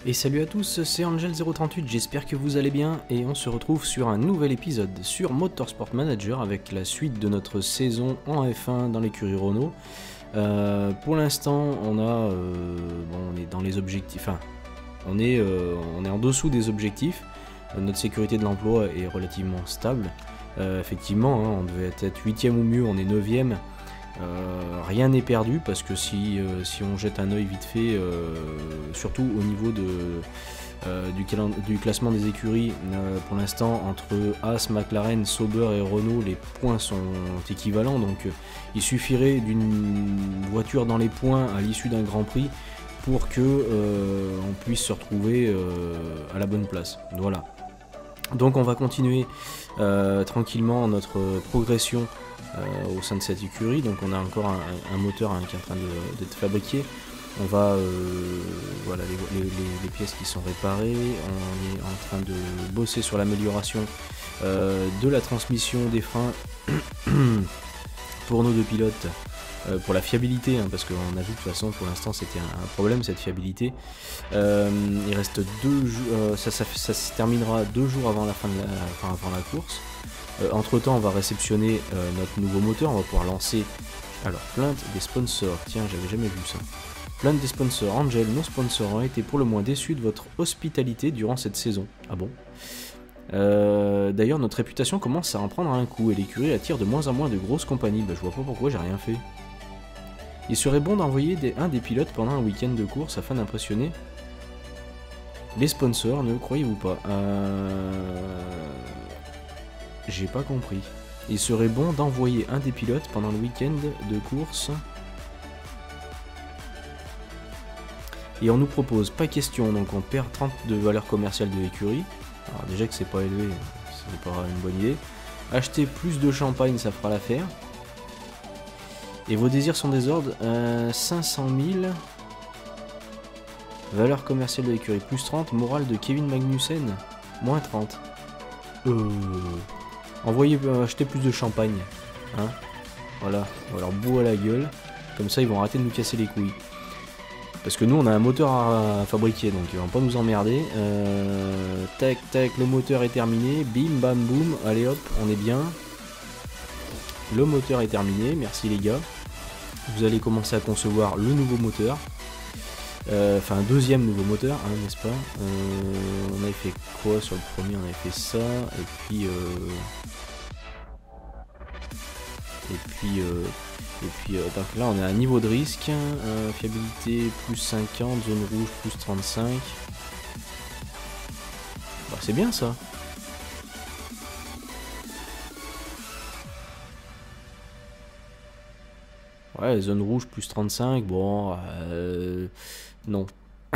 Et salut à tous, c'est Angel038, j'espère que vous allez bien et on se retrouve sur un nouvel épisode sur Motorsport Manager avec la suite de notre saison en F1 dans l'écurie Renault. Pour l'instant, on est dans les objectifs, enfin, on est en dessous des objectifs. Notre sécurité de l'emploi est relativement stable. Effectivement, hein, on devait être 8ème ou mieux, on est 9ème. Rien n'est perdu parce que si on jette un œil vite fait, surtout au niveau du classement des écuries, pour l'instant entre Haas, McLaren, Sauber et Renault, les points sont équivalents, donc il suffirait d'une voiture dans les points à l'issue d'un Grand Prix pour que on puisse se retrouver à la bonne place. Voilà. Donc on va continuer tranquillement notre progression au sein de cette écurie. Donc on a encore un moteur qui est en train d'être fabriqué. On va voilà les pièces qui sont réparées. On est en train de bosser sur l'amélioration de la transmission, des freins pour nos deux pilotes, pour la fiabilité, hein, parce qu'on a vu de toute façon pour l'instant c'était un problème, cette fiabilité. Il reste 2 jours, ça se terminera 2 jours avant la fin de avant la course. Entre temps on va réceptionner notre nouveau moteur, on va pouvoir lancer alors plainte des sponsors. Tiens, j'avais jamais vu ça. Plainte des sponsors. Angel, nos sponsors ont été pour le moins déçus de votre hospitalité durant cette saison. Ah bon? D'ailleurs notre réputation commence à en prendre un coup et l'écurie attire de moins en moins de grosses compagnies. Bah, je vois pas pourquoi j'ai rien fait. Il serait bon d'envoyer un des pilotes pendant un week-end de course afin d'impressionner les sponsors, ne croyez-vous pas? J'ai pas compris. Il serait bon d'envoyer un des pilotes pendant le week-end de course. Et on nous propose pas question, donc on perd 30 de valeur commerciale de l'écurie. Alors déjà que c'est pas élevé, c'est pas une bonne idée. Acheter plus de champagne, ça fera l'affaire. Et vos désirs sont des ordres. 500 000. Valeur commerciale de l'écurie, plus 30. Morale de Kevin Magnussen, moins 30. Envoyez acheter plus de champagne. Hein, voilà, on va leur bourrer à la gueule. Comme ça, ils vont arrêter de nous casser les couilles. Parce que nous, on a un moteur à fabriquer, donc ils vont pas nous emmerder. Tac, tac, le moteur est terminé. Bim, bam, boum. Allez hop, on est bien. Le moteur est terminé, merci les gars. Vous allez commencer à concevoir le nouveau moteur. Enfin, un deuxième nouveau moteur, hein, n'est-ce pas? On avait fait quoi sur le premier? On avait fait ça, et puis donc là on est à un niveau de risque, fiabilité plus 50, zone rouge plus 35. Bah, c'est bien ça. Ouais, zone rouge plus 35, bon, non.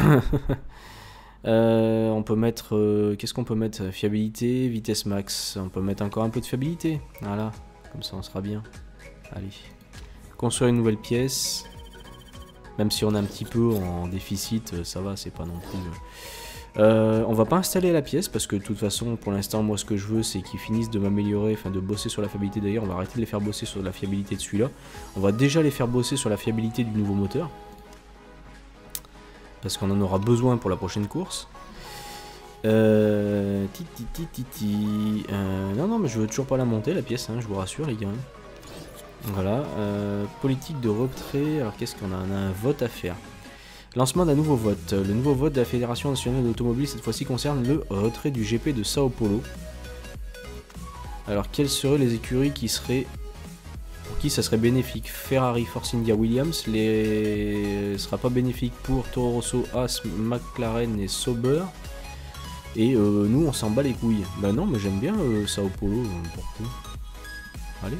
On peut mettre, qu'est-ce qu'on peut mettre? Fiabilité, vitesse max, on peut mettre encore un peu de fiabilité, voilà, comme ça on sera bien. Allez, construire une nouvelle pièce, même si on est un petit peu en déficit, ça va, c'est pas non plus... on va pas installer la pièce parce que de toute façon pour l'instant moi ce que je veux c'est qu'ils finissent de m'améliorer, enfin de bosser sur la fiabilité. D'ailleurs on va arrêter de les faire bosser sur la fiabilité de celui-là. On va déjà les faire bosser sur la fiabilité du nouveau moteur. Parce qu'on en aura besoin pour la prochaine course. Non mais je veux toujours pas la monter la pièce, hein, je vous rassure les gars. Voilà, politique de retrait, alors qu'est-ce qu'on a? On a un vote à faire. Lancement d'un nouveau vote. Le nouveau vote de la Fédération nationale d'automobile cette fois-ci concerne le retrait du GP de Sao Paulo. Alors quelles seraient les écuries qui seraient... Pour qui ça serait bénéfique? Ferrari, Force India, Williams. Sera pas bénéfique pour Toro Rosso, Haas, McLaren et Sauber. Et nous on s'en bat les couilles. Bah non mais j'aime bien Sao Paulo. Allez.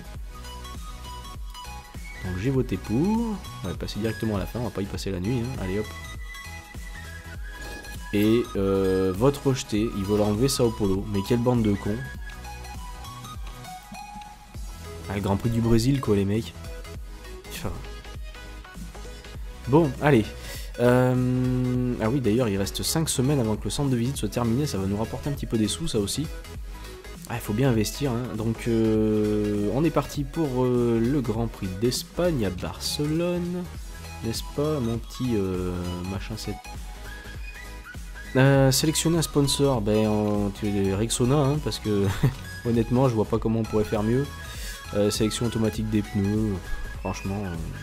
Donc j'ai voté pour. On va passer directement à la fin, on va pas y passer la nuit, hein. Allez hop. Et vote rejeté, ils veulent enlever Sao Paulo. Mais quelle bande de cons. Ah, le Grand Prix du Brésil quoi les mecs. Bon, allez. Ah oui d'ailleurs il reste 5 semaines avant que le centre de visite soit terminé, ça va nous rapporter un petit peu des sous ça aussi. Ah, il faut bien investir, hein. Donc on est parti pour le Grand Prix d'Espagne à Barcelone, n'est-ce pas mon petit machin 7. Sélectionner un sponsor, ben tu es Rexona, hein, parce que honnêtement je vois pas comment on pourrait faire mieux. Sélection automatique des pneus, franchement.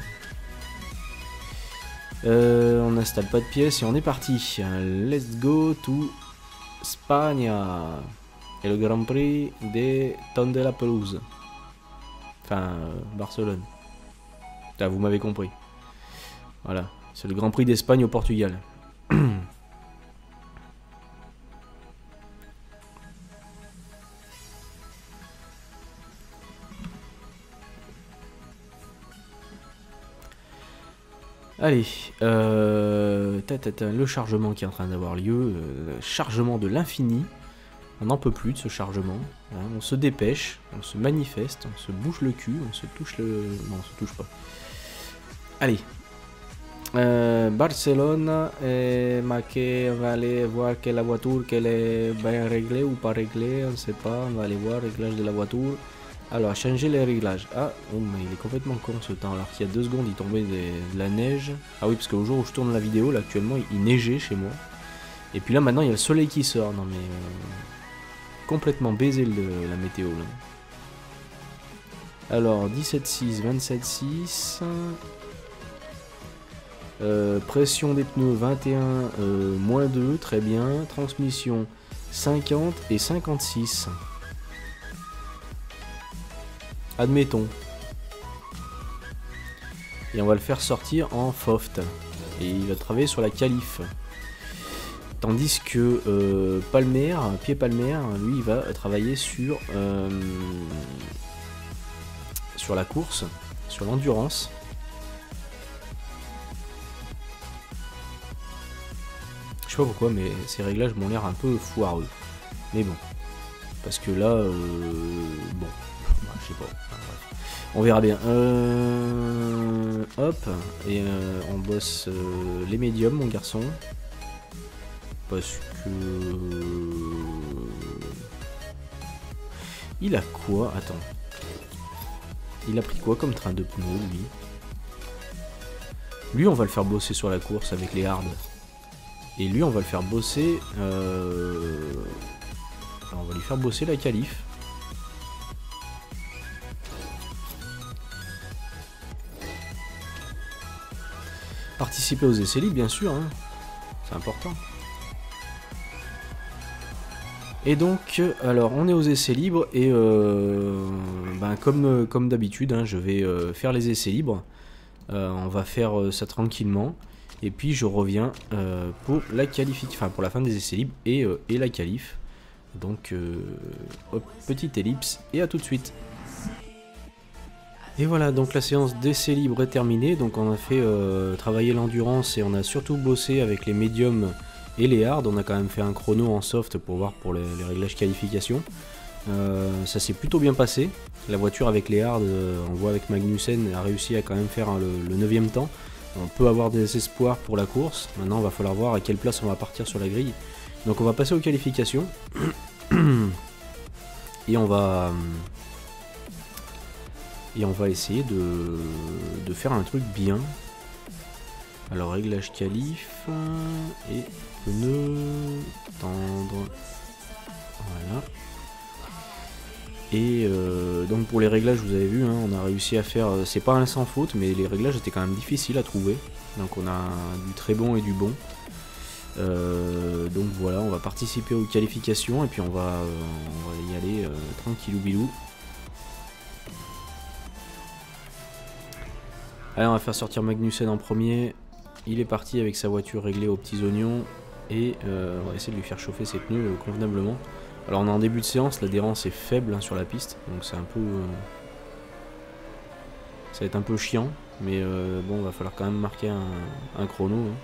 On n'installe pas de pièces et on est parti. Let's go to Spagna. Et le Grand Prix de Tondela-Pelouse. Enfin, Barcelone. Ah, vous m'avez compris. Voilà, c'est le Grand Prix d'Espagne au Portugal. Allez, le chargement qui est en train d'avoir lieu, chargement de l'infini. On n'en peut plus de ce chargement. Hein, on se dépêche, on se manifeste, on se bouge le cul, on se touche le... Non, on se touche pas. Allez. Barcelone, Maquet, on va aller voir que la voiture, qu'elle est bien réglée ou pas réglée, on ne sait pas. On va aller voir le réglage de la voiture. Alors, changer les réglages. Ah, oh, mais il est complètement con ce temps. Alors qu'il y a 2 secondes, il tombait de la neige. Ah oui, parce qu'au jour où je tourne la vidéo, là, actuellement, il neigeait chez moi. Et puis là, maintenant, il y a le soleil qui sort. Non, mais... complètement baisé la météo, là. Alors, 17,6, 27,6. Pression des pneus, 21, moins 2, très bien. Transmission, 50 et 56. Admettons. Et on va le faire sortir en Foft. Et il va travailler sur la qualif. Tandis que Palmer, Pied Palmer, lui, il va travailler sur la course, sur l'endurance. Je sais pas pourquoi, mais ces réglages m'ont l'air un peu foireux. Mais bon. Parce que là, bon. Je sais pas. Enfin, bref. On verra bien. Hop. Et on bosse les médiums, mon garçon. Parce que... il a quoi? Attends. Il a pris quoi comme train de pneus, lui? Lui, on va le faire bosser sur la course avec les hards. Et lui, on va le faire bosser... on va lui faire bosser la qualif. Participer aux essais libres, bien sûr, hein. C'est important. Et donc, alors, on est aux essais libres et comme d'habitude, hein, je vais faire les essais libres. On va faire ça tranquillement. Et puis, je reviens pour la qualification, enfin pour la fin des essais libres et la qualif. Donc, hop, petite ellipse et à tout de suite. Et voilà, donc la séance d'essais libres est terminée. Donc on a fait travailler l'endurance et on a surtout bossé avec les médiums et les hards. On a quand même fait un chrono en soft pour voir pour les réglages qualification. Ça s'est plutôt bien passé. La voiture avec les hards, on voit avec Magnussen, a réussi à quand même faire le 9e temps. On peut avoir des espoirs pour la course. Maintenant, il va falloir voir à quelle place on va partir sur la grille. Donc on va passer aux qualifications. Et on va essayer de faire un truc bien. Alors réglage qualif et pneus tendre. Voilà. Et donc pour les réglages, vous avez vu, hein, on a réussi à faire... c'est pas un sans faute, mais les réglages étaient quand même difficiles à trouver. Donc on a du très bon et du bon. Donc voilà, on va participer aux qualifications et puis on va y aller tranquillou bilou. Allez, on va faire sortir Magnussen en premier. Il est parti avec sa voiture réglée aux petits oignons. Et on va essayer de lui faire chauffer ses pneus convenablement. Alors on est en début de séance, l'adhérence est faible, hein, sur la piste. Donc c'est un peu... ça va être un peu chiant. Mais bon, va falloir quand même marquer un chrono. Hein.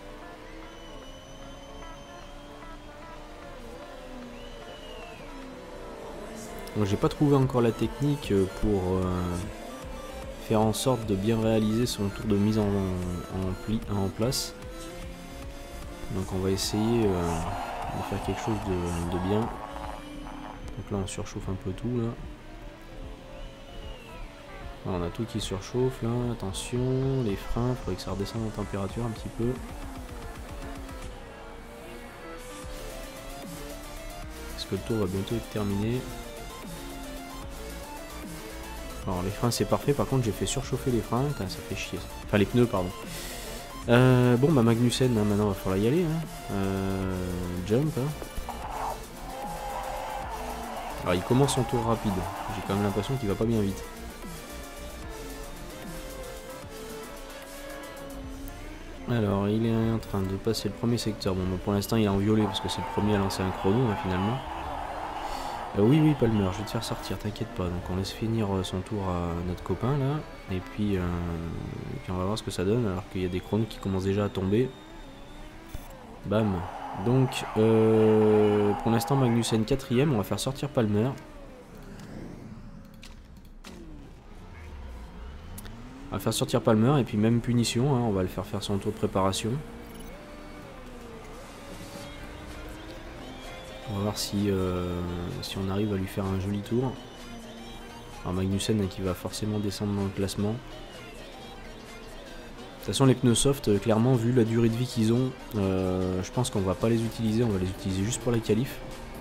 Donc j'ai pas trouvé encore la technique pour... faire en sorte de bien réaliser son tour de mise en place. Donc on va essayer de faire quelque chose de bien. Donc là on surchauffe un peu tout là. Voilà, on a tout qui surchauffe là, attention, les freins, il faudrait que ça redescende en température un petit peu. que le tour va bientôt être terminé. Alors les freins c'est parfait, par contre j'ai fait surchauffer les freins, ça fait chier. Enfin les pneus pardon. Bon bah Magnussen, hein, maintenant il va falloir y aller. Hein. Jump. Hein. Alors il commence son tour rapide, j'ai quand même l'impression qu'il va pas bien vite. Alors il est en train de passer le premier secteur, bon bah, pour l'instant il est en violet parce que c'est le premier à lancer un chrono hein, finalement. Oui Palmer, je vais te faire sortir, t'inquiète pas, donc on laisse finir son tour à notre copain là, et puis on va voir ce que ça donne alors qu'il y a des chronos qui commencent déjà à tomber. Bam. Donc pour l'instant Magnussen 4ème, on va faire sortir Palmer. On va faire sortir Palmer et puis même punition, hein, on va le faire son tour de préparation. On va voir si on arrive à lui faire un joli tour. Alors Magnussen qui va forcément descendre dans le classement. De toute façon les pneus soft, clairement vu la durée de vie qu'ils ont, je pense qu'on va pas les utiliser, on va les utiliser juste pour la qualif.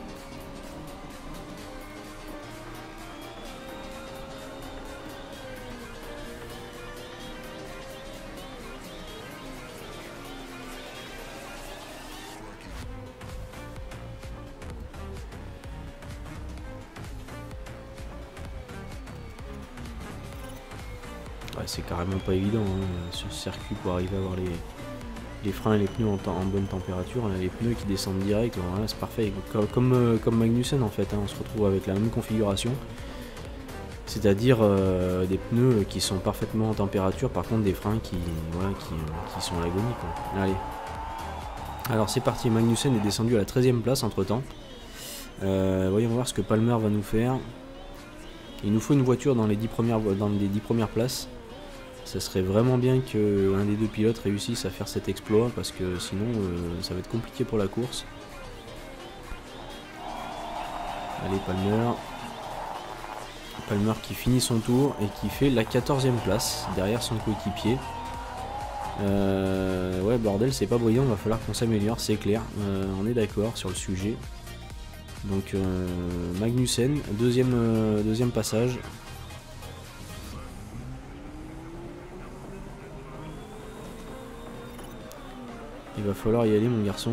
Ouais, c'est carrément pas évident hein, sur ce circuit pour arriver à avoir les freins et les pneus en bonne température. Hein, les pneus qui descendent direct, voilà, c'est parfait. Comme Magnussen en fait, hein, on se retrouve avec la même configuration. C'est-à-dire des pneus qui sont parfaitement en température, par contre des freins qui sont à l'agonie. Allez. Alors c'est parti, Magnussen est descendu à la 13ème place entre temps. Voyons voir ce que Palmer va nous faire. Il nous faut une voiture dans les 10 premières places. Ça serait vraiment bien qu'un des deux pilotes réussisse à faire cet exploit parce que sinon ça va être compliqué pour la course. Allez Palmer. Palmer qui finit son tour et qui fait la 14ème place derrière son coéquipier. Ouais bordel c'est pas brillant, va falloir qu'on s'améliore, c'est clair. On est d'accord sur le sujet. Donc Magnussen, deuxième passage. Il va falloir y aller mon garçon.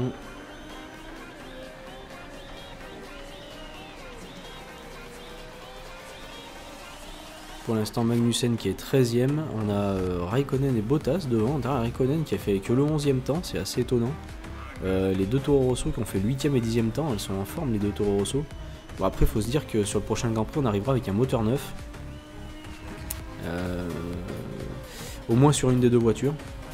Pour l'instant Magnussen qui est 13ème. On a Raikkonen et Bottas devant. Raikkonen qui a fait que le 11ème temps, c'est assez étonnant. Les deux Toro Rosso qui ont fait le 8ème et 10ème temps, elles sont en forme les deux Toro Rosso. Bon après il faut se dire que sur le prochain Grand Prix on arrivera avec un moteur neuf. Au moins sur une des deux voitures.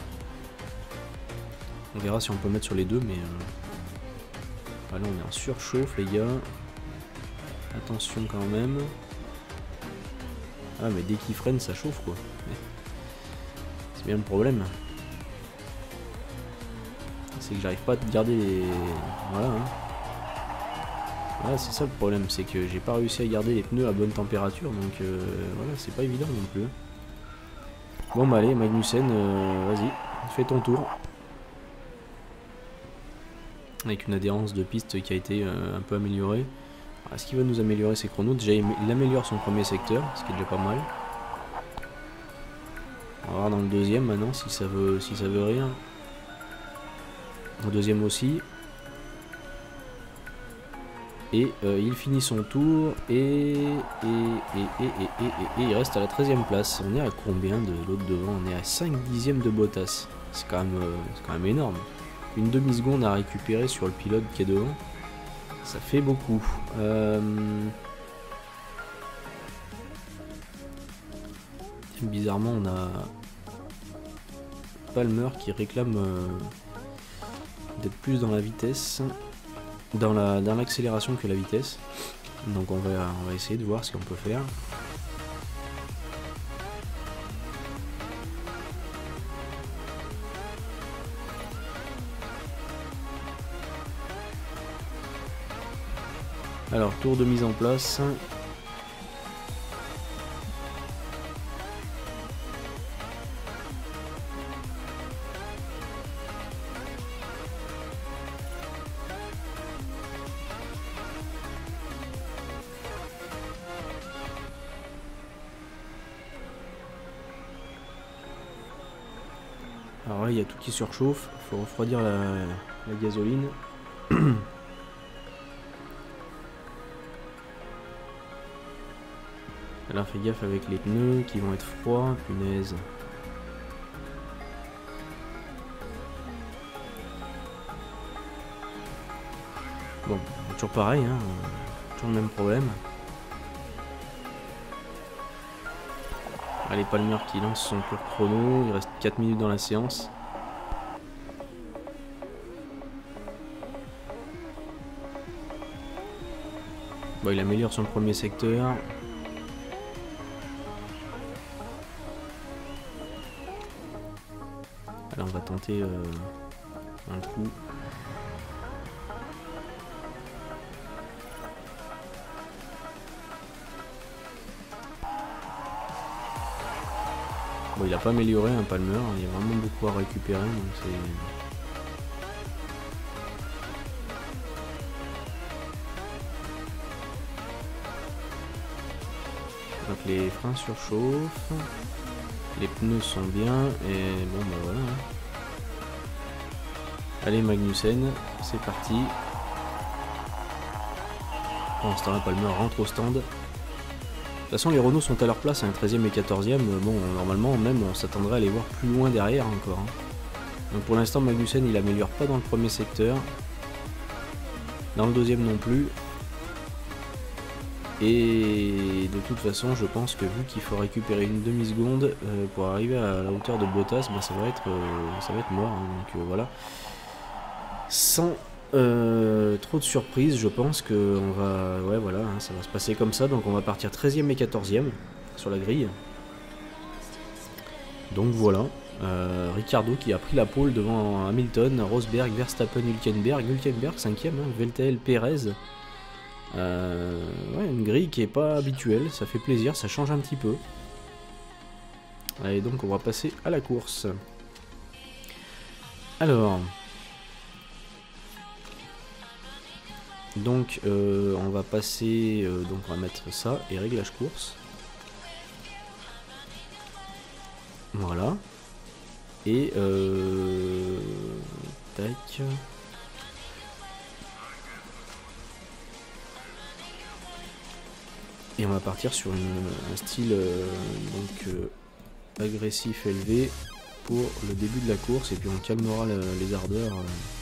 On verra si on peut mettre sur les deux mais... Ah là on est en surchauffe les gars. Attention quand même. Ah mais dès qu'il freine ça chauffe quoi. C'est bien le problème. C'est que j'arrive pas à garder les... Voilà hein. Voilà c'est ça le problème, c'est que j'ai pas réussi à garder les pneus à bonne température donc voilà c'est pas évident non plus. Bon bah allez Magnussen, vas-y, fais ton tour. Avec une adhérence de piste qui a été un peu améliorée. Est-ce qu'il va nous améliorer ses chronos? Déjà il améliore son premier secteur, ce qui est déjà pas mal. On va voir dans le deuxième maintenant si ça veut rien. Le deuxième aussi. Et il finit son tour et il reste à la 13ème place. On est à combien de l'autre devant? On est à 5 dixièmes de Bottas. C'est quand même énorme. Une demi-seconde à récupérer sur le pilote qui est devant. Ça fait beaucoup. Bizarrement, on a Palmer qui réclame d'être plus dans la vitesse, dans l'accélération que la vitesse. Donc on va essayer de voir ce qu'on peut faire. Alors, tour de mise en place. y a tout qui surchauffe. Il faut refroidir la gasoline. Alors fais gaffe avec les pneus qui vont être froids, punaise. Bon, toujours pareil, hein, toujours le même problème. Allez, Palmer qui lance son tour chrono, il reste 4 minutes dans la séance. Bon, il améliore son premier secteur. Allez, on va tenter un coup. Bon, il a pas amélioré un Palmer, il y a vraiment beaucoup à récupérer, donc c'est... Donc les freins surchauffent, les pneus sont bien, et bon bah voilà. Allez Magnussen, c'est parti. Pendant ce temps-là, Palmer rentre au stand. De toute façon, les Renault sont à leur place, hein, 13e et 14e. Bon, normalement, même, on s'attendrait à les voir plus loin derrière encore. Hein. Donc pour l'instant, Magnussen, il améliore pas dans le premier secteur. Dans le deuxième non plus. Et de toute façon, je pense que vu qu'il faut récupérer une demi-seconde pour arriver à la hauteur de Bottas, bah, ça va être mort. Hein, donc voilà. Sans trop de surprises, je pense que on va, ouais voilà, hein, ça va se passer comme ça. Donc on va partir 13e et 14e sur la grille. Donc voilà, Ricciardo qui a pris la pole devant Hamilton, Rosberg, Verstappen, Hülkenberg 5e, hein, Vettel, Perez. Ouais, une grille qui est pas habituelle, ça fait plaisir, ça change un petit peu. Allez, donc on va passer à la course. Alors, donc on va passer, donc on va mettre ça et réglage course. Voilà. Et tac. Et on va partir sur un style agressif élevé pour le début de la course, et puis on calmera les ardeurs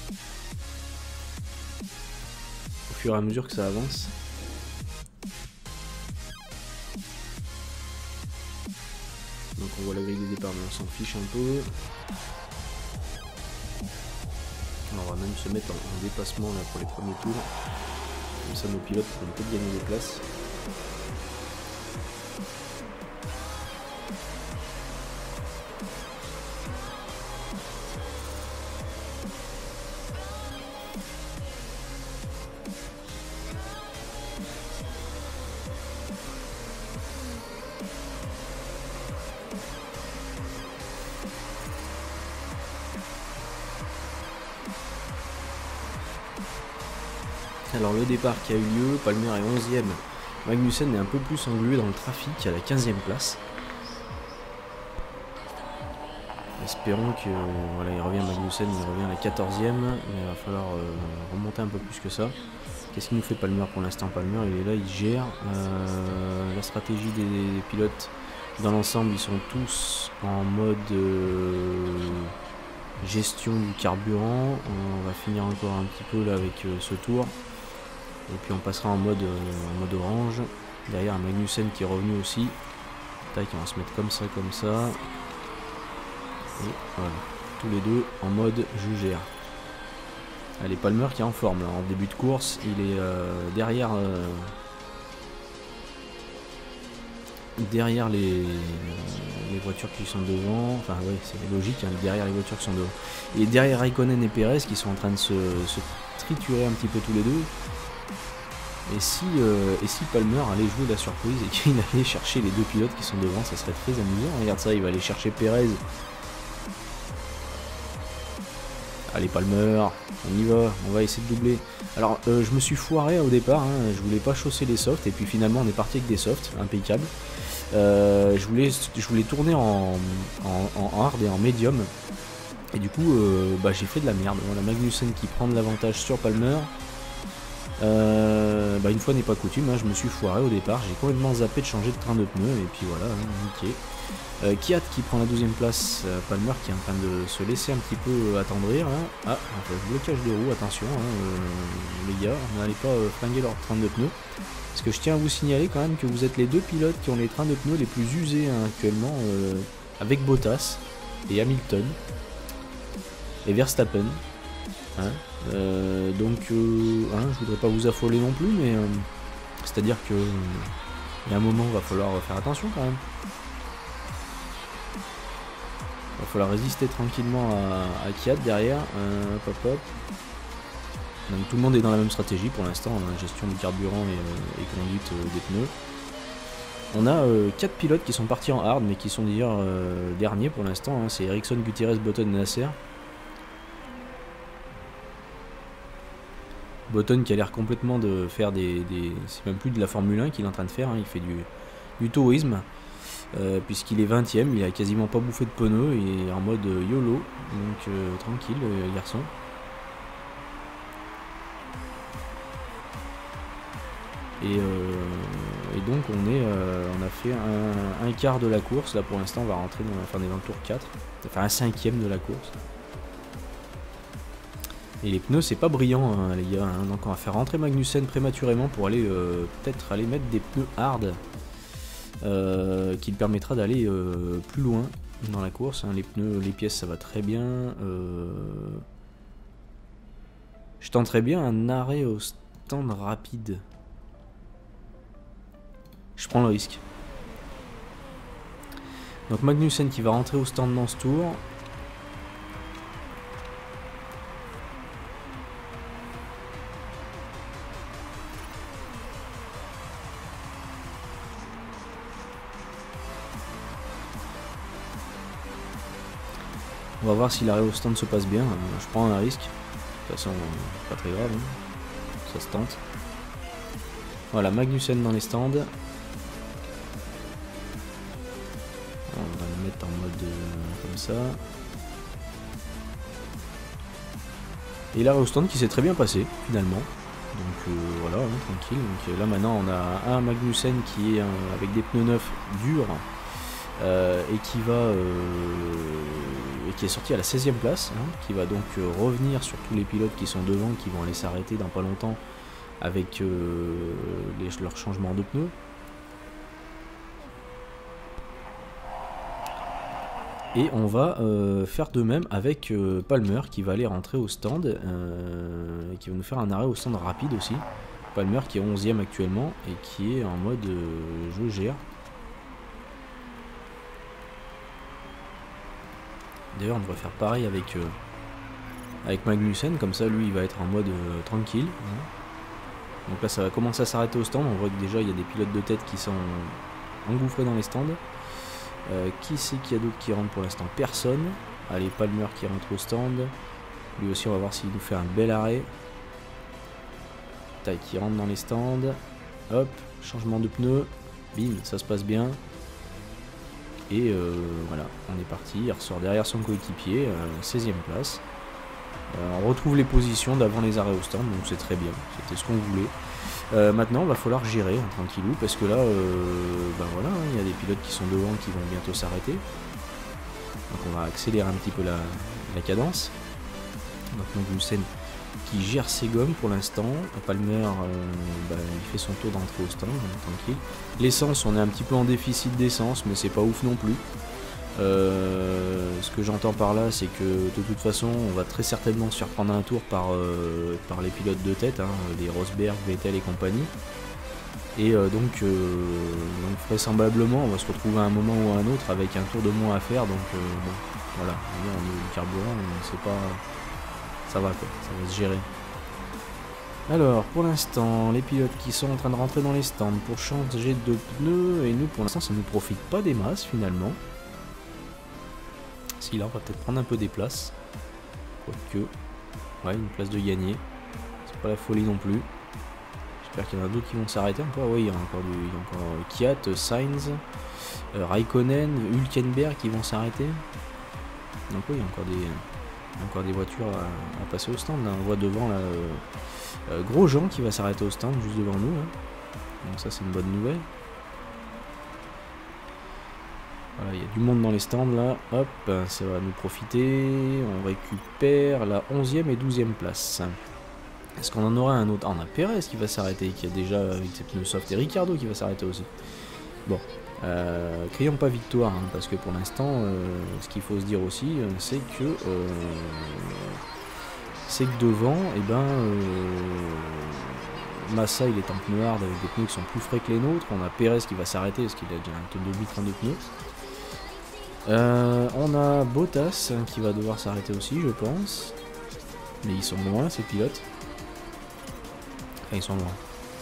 au fur et à mesure que ça avance. Donc on voit la grille de départ, mais on s'en fiche un peu. Alors on va même se mettre en dépassement là pour les premiers tours. Comme ça nos pilotes pourront peut-être gagner des places. Alors le départ qui a eu lieu, Palmer est 11e, Magnussen est un peu plus englué dans le trafic à la 15e place. Espérons que voilà, il revient Magnussen, il revient à la 14e, mais il va falloir remonter un peu plus que ça. Qu'est-ce qu'il nous fait Palmer pour l'instant? Palmer il est là, il gère la stratégie des pilotes. Dans l'ensemble, ils sont tous en mode gestion du carburant. On va finir encore un petit peu là avec ce tour. Et puis on passera en mode orange. Derrière Magnussen qui est revenu aussi. Tac, on va se mettre comme ça, comme ça. Et voilà, tous les deux en mode je gère. Allez, Palmer qui est en forme là, en début de course. Il est derrière les voitures qui sont devant. Enfin oui, c'est logique, hein, derrière les voitures qui sont devant. Et derrière Raikkonen et Perez qui sont en train de se triturer un petit peu tous les deux. Et si Palmer allait jouer la surprise et qu'il allait chercher les deux pilotes qui sont devant, ça serait très amusant. Regarde ça, il va aller chercher Perez. Allez Palmer, on y va, on va essayer de doubler. Alors je me suis foiré au départ, hein, je voulais pas chausser les softs et puis finalement on est parti avec des softs, impeccable. Je voulais tourner en hard et en medium. Et du coup, bah, j'ai fait de la merde. Voilà, Magnussen qui prend de l'avantage sur Palmer. Bah, une fois n'est pas coutume, hein, je me suis foiré au départ. J'ai complètement zappé de changer de train de pneus. Et puis voilà, hein, nickel. Kiat qui prend la 12e place, Palmer qui est en train de se laisser un petit peu attendrir. Hein. Ah, blocage de roue, attention, hein, les gars, n'allez pas flinguer leur train de pneus. Parce que je tiens à vous signaler quand même que vous êtes les deux pilotes qui ont les trains de pneus les plus usés hein, actuellement, avec Bottas et Hamilton et Verstappen. Hein. Donc, hein, je voudrais pas vous affoler non plus, mais c'est-à-dire que il y a un moment, va falloir faire attention quand même. Il va falloir résister tranquillement à Kiat derrière. Hop, hop. Donc tout le monde est dans la même stratégie pour l'instant, gestion du carburant et conduite des pneus. On a 4 pilotes qui sont partis en hard mais qui sont d'ailleurs derniers pour l'instant. Hein. C'est Ericsson, Gutiérrez, Button et Nasser. Button qui a l'air complètement de faire c'est même plus de la Formule 1 qu'il est en train de faire, hein. Il fait du tourisme. Puisqu'il est 20ème, il a quasiment pas bouffé de pneus, il est en mode YOLO, donc tranquille garçon. Et donc on a fait un quart de la course, là pour l'instant on va rentrer on est dans le tour 4, enfin un 5ème de la course. Et les pneus c'est pas brillant hein, les gars, hein. Donc on va faire rentrer Magnussen prématurément pour aller peut-être aller mettre des pneus hard. Qui permettra d'aller plus loin dans la course. Hein. Les pneus, les pièces, ça va très bien. Je tenterais bien un arrêt au stand rapide. Je prends le risque. Donc Magnussen qui va rentrer au stand dans ce tour. On va voir si l'arrêt au stand se passe bien. Je prends un risque. De toute façon, pas très grave. Hein. Ça se tente. Voilà, Magnussen dans les stands. On va le mettre en mode comme ça. Et l'arrêt au stand qui s'est très bien passé, finalement. Donc voilà, hein, tranquille. Donc là maintenant, on a un Magnussen qui est avec des pneus neufs durs. Et qui est sorti à la 16e place, hein, qui va donc revenir sur tous les pilotes qui sont devant, qui vont aller s'arrêter dans pas longtemps avec leur changement de pneus. Et on va faire de même avec Palmer qui va aller rentrer au stand et qui va nous faire un arrêt au stand rapide aussi. Palmer qui est 11e actuellement et qui est en mode je gère. D'ailleurs on devrait faire pareil avec Magnussen, comme ça lui il va être en mode tranquille. Donc là ça va commencer à s'arrêter au stand, on voit que déjà il y a des pilotes de tête qui sont engouffrés dans les stands. Qui c'est qu'il y a d'autres qui rentrent pour l'instant? Personne. Allez, Palmer qui rentre au stand. Lui aussi on va voir s'il nous fait un bel arrêt. Tac, qui rentre dans les stands. Hop, changement de pneus. Bim, ça se passe bien. Et voilà, on est parti, il ressort derrière son coéquipier, 16e place. On retrouve les positions d'avant les arrêts au stand, donc c'est très bien, c'était ce qu'on voulait. Maintenant, il va falloir gérer hein, tranquillou, parce que là, ben voilà, il y a des pilotes qui sont devant qui vont bientôt s'arrêter. Donc on va accélérer un petit peu la cadence. Donc Magnussen qui gère ses gommes pour l'instant. Palmer, il fait son tour d'entrée au stand, donc tranquille. L'essence, on est un petit peu en déficit d'essence, mais c'est pas ouf non plus. Ce que j'entends par là, c'est que de toute façon, on va très certainement se faire prendre un tour par les pilotes de tête, hein, les Rosberg, Vettel et compagnie. Et donc vraisemblablement, on va se retrouver à un moment ou à un autre avec un tour de moins à faire. Donc bon, voilà, au niveau du carburant, c'est pas... Ça va quoi, ça va se gérer. Alors, pour l'instant, les pilotes qui sont en train de rentrer dans les stands pour changer de pneus, et nous, pour l'instant, ça ne nous profite pas des masses, finalement. Si, là, on va peut-être prendre un peu des places. Quoique, ouais, une place de gagner. C'est pas la folie non plus. J'espère qu'il y en a d'autres qui vont s'arrêter encore. Oui, il y a encore Kiat, Sainz, Raikkonen, Hülkenberg qui vont s'arrêter. Donc oui, il y a encore Encore des voitures à passer au stand. Là. On voit devant là, Grosjean qui va s'arrêter au stand juste devant nous. Là. Donc ça c'est une bonne nouvelle. Voilà, il y a du monde dans les stands là. Hop, ça va nous profiter. On récupère la 11e et 12e place. Est-ce qu'on en aura un autre? Ah, on a Perez qui va s'arrêter, qui a déjà avec ses pneus soft, et Ricardo qui va s'arrêter aussi. Bon, crions pas victoire, hein, parce que pour l'instant, ce qu'il faut se dire aussi, c'est que devant, eh ben, Massa il est en pneu hard avec des pneus qui sont plus frais que les nôtres. On a Perez qui va s'arrêter parce qu'il a déjà un demi-train de pneus. On a Bottas qui va devoir s'arrêter aussi, je pense. Mais ils sont loin, ces pilotes. Enfin, ils sont loin.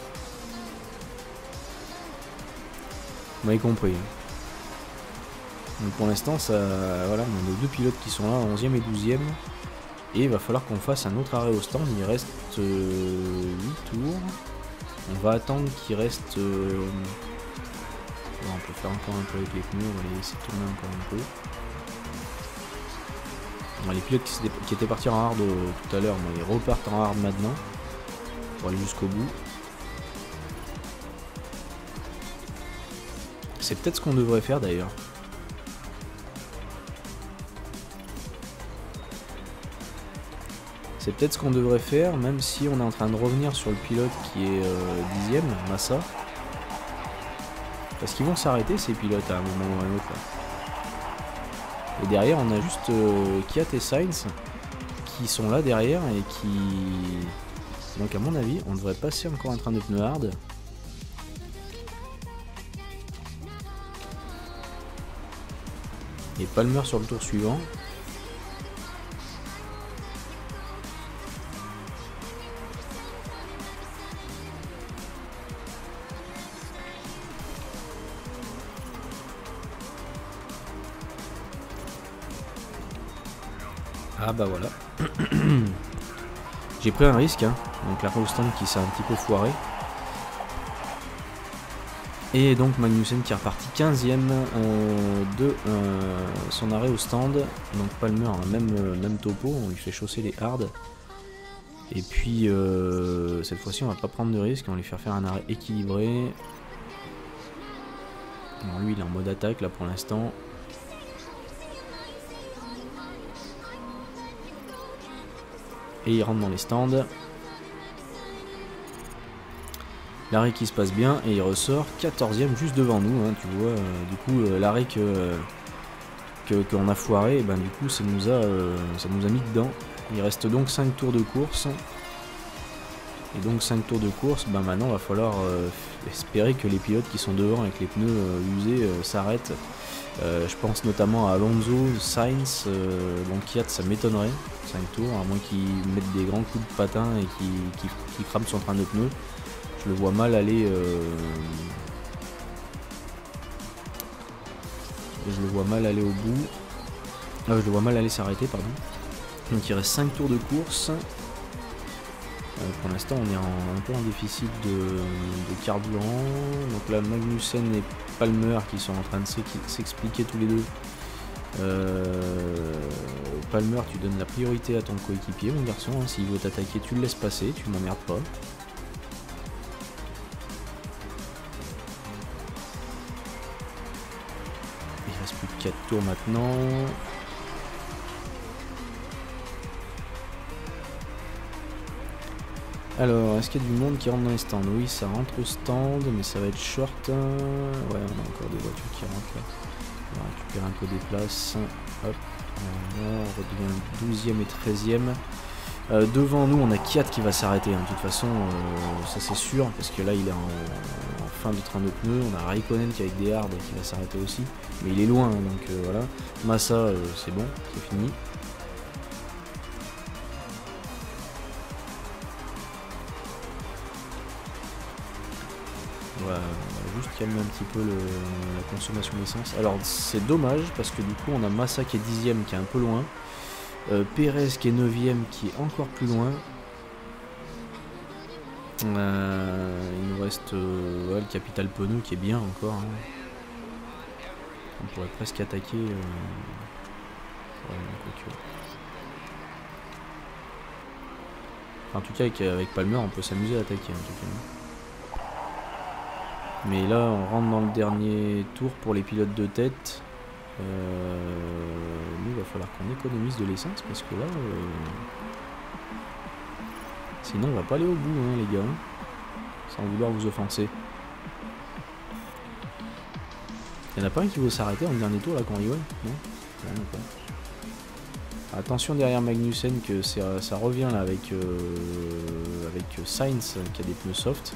Vous m'avez compris. Donc pour l'instant, ça, voilà, on a deux pilotes qui sont là, 11e et 12e. Et il va falloir qu'on fasse un autre arrêt au stand. Il reste 8 tours. On va attendre qu'il reste... Bon, on peut faire encore un peu avec les pneus, on va les laisser tourner encore un peu. Bon, les pilotes qui étaient partis en hard tout à l'heure, ils repartent en hard maintenant. Pour aller jusqu'au bout. C'est peut-être ce qu'on devrait faire d'ailleurs. C'est peut-être ce qu'on devrait faire, même si on est en train de revenir sur le pilote qui est 10e, Massa. Parce qu'ils vont s'arrêter ces pilotes à un moment ou à un autre. Là. Et derrière on a juste Kvyat et Sainz qui sont là derrière et qui... Donc à mon avis on devrait passer encore un train de pneus hard. Et Palmer sur le tour suivant. Ah bah voilà. J'ai pris un risque, hein. Donc la stand qui s'est un petit peu foiré. Et donc Magnussen qui est reparti 15e de son arrêt au stand. Donc Palmer a même topo, on lui fait chausser les hards. Et puis cette fois-ci on va pas prendre de risque, on va lui faire un arrêt équilibré. Alors lui il est en mode attaque là pour l'instant. Et il rentre dans les stands. L'arrêt qui se passe bien et il ressort 14e juste devant nous, hein, tu vois, du coup l'arrêt qu'on a foiré, ben, du coup ça nous a mis dedans. Il reste donc 5 tours de course. Et donc 5 tours de course, ben maintenant il va falloir espérer que les pilotes qui sont devant avec les pneus usés s'arrêtent. Je pense notamment à Alonso, Sainz, donc Kvyat ça m'étonnerait, 5 tours, à moins qu'ils mettent des grands coups de patin et qu'ils crament son train de pneus. Je le vois mal aller. Je le vois mal aller au bout. Je le vois mal aller s'arrêter, pardon. Donc il reste 5 tours de course. Pour l'instant on est un peu en déficit de carburant. Donc là Magnussen et Palmer qui sont en train de s'expliquer tous les deux. Palmer, tu donnes la priorité à ton coéquipier, mon garçon. Hein. S'il veut t'attaquer, tu le laisses passer, tu m'emmerdes pas. Il reste plus que 4 tours maintenant. Alors, est-ce qu'il y a du monde qui rentre dans les stands? Oui, ça rentre au stand, mais ça va être short. Ouais, on a encore des voitures qui rentrent là. On va récupérer un peu des places. Hop, on redevient 12e et 13e. Devant nous, on a Kvyat qui va s'arrêter. Hein. De toute façon, ça c'est sûr, parce que là, il est en fin de train de pneus. On a Raikkonen qui est avec des hards qui va s'arrêter aussi. Mais il est loin, hein, donc voilà. Massa, c'est bon, c'est fini. On va juste calmer un petit peu la consommation d'essence. Alors c'est dommage parce que du coup on a Massa qui est 10e qui est un peu loin. Perez qui est 9e qui est encore plus loin. Il nous reste ouais, le Capital Penaud qui est bien encore. Hein. On pourrait presque attaquer. Ouais, Enfin, en tout cas, avec Palmer, on peut s'amuser à attaquer. En tout cas. Mais là, on rentre dans le dernier tour pour les pilotes de tête. Nous, il va falloir qu'on économise de l'essence parce que là, sinon, on va pas aller au bout, hein, les gars. Sans vouloir vous offenser. Il y en a pas un qui veut s'arrêter en dernier tour là quand il va? Non, non pas. Attention derrière Magnussen que ça revient là avec Sainz qui a des pneus soft.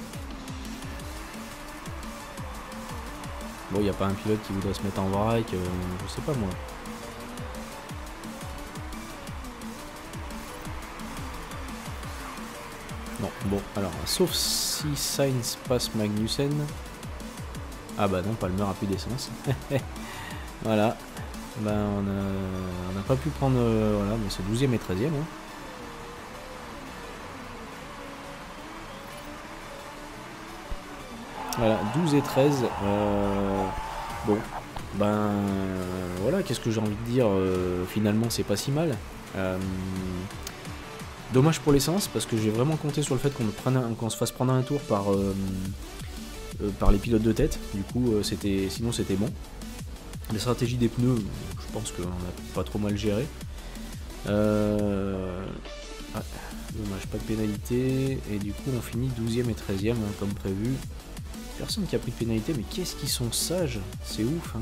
Bon, il n'y a pas un pilote qui voudrait se mettre en vrac, je sais pas moi. Non, bon, alors, sauf si Sainz passe Magnussen. Ah bah non, Palmer a plus d'essence. Voilà. Ben on n'a pas pu prendre... voilà, mais c'est 12e et 13e. Hein. Voilà, 12 et 13. Bon, ben voilà, qu'est-ce que j'ai envie de dire, finalement c'est pas si mal. Dommage pour l'essence, parce que j'ai vraiment compté sur le fait qu'on se fasse prendre un tour par les pilotes de tête. Du coup, sinon c'était bon. La stratégie des pneus, je pense qu'on a pas trop mal géré. Dommage, pas de pénalité. Et du coup, on finit 12e et 13e, hein, comme prévu. Personne qui a pris de pénalité, mais qu'est-ce qu'ils sont sages, c'est ouf. Hein.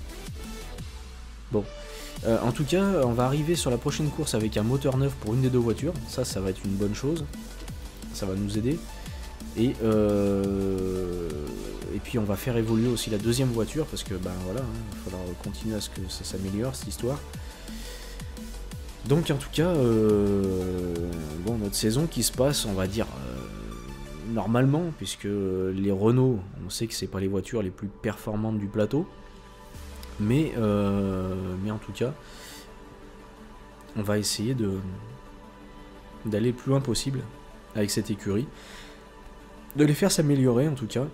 Bon, en tout cas, on va arriver sur la prochaine course avec un moteur neuf pour une des deux voitures. Ça va être une bonne chose. Ça va nous aider. Et puis on va faire évoluer aussi la deuxième voiture parce que ben voilà, hein, il va falloir continuer à ce que ça s'améliore cette histoire. Donc en tout cas, bon, notre saison qui se passe, on va dire normalement, puisque les Renault, on sait que c'est pas les voitures les plus performantes du plateau, mais en tout cas, on va essayer d'aller le plus loin possible avec cette écurie, de les faire s'améliorer en tout cas.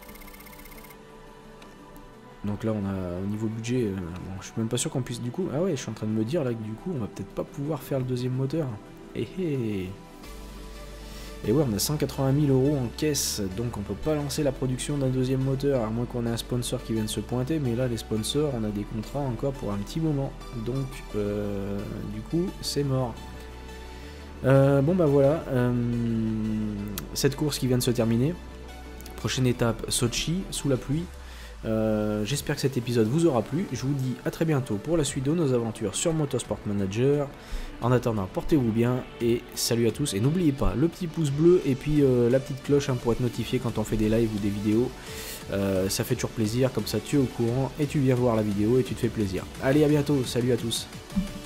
Donc là on a au niveau budget, bon, je suis même pas sûr qu'on puisse du coup... Ah ouais, je suis en train de me dire là que du coup on va peut-être pas pouvoir faire le deuxième moteur. Et ouais, on a 180 000 € en caisse, donc on peut pas lancer la production d'un deuxième moteur, à moins qu'on ait un sponsor qui vienne se pointer, mais là les sponsors, on a des contrats encore pour un petit moment, donc du coup c'est mort. Bon bah voilà, cette course qui vient de se terminer, prochaine étape Sochi, sous la pluie. J'espère que cet épisode vous aura plu. Je vous dis à très bientôt pour la suite de nos aventures sur Motorsport Manager. En attendant, portez-vous bien et salut à tous. Et n'oubliez pas le petit pouce bleu et puis la petite cloche hein, pour être notifié quand on fait des lives ou des vidéos. Ça fait toujours plaisir, comme ça tu es au courant et tu viens voir la vidéo et tu te fais plaisir. Allez, à bientôt, salut à tous.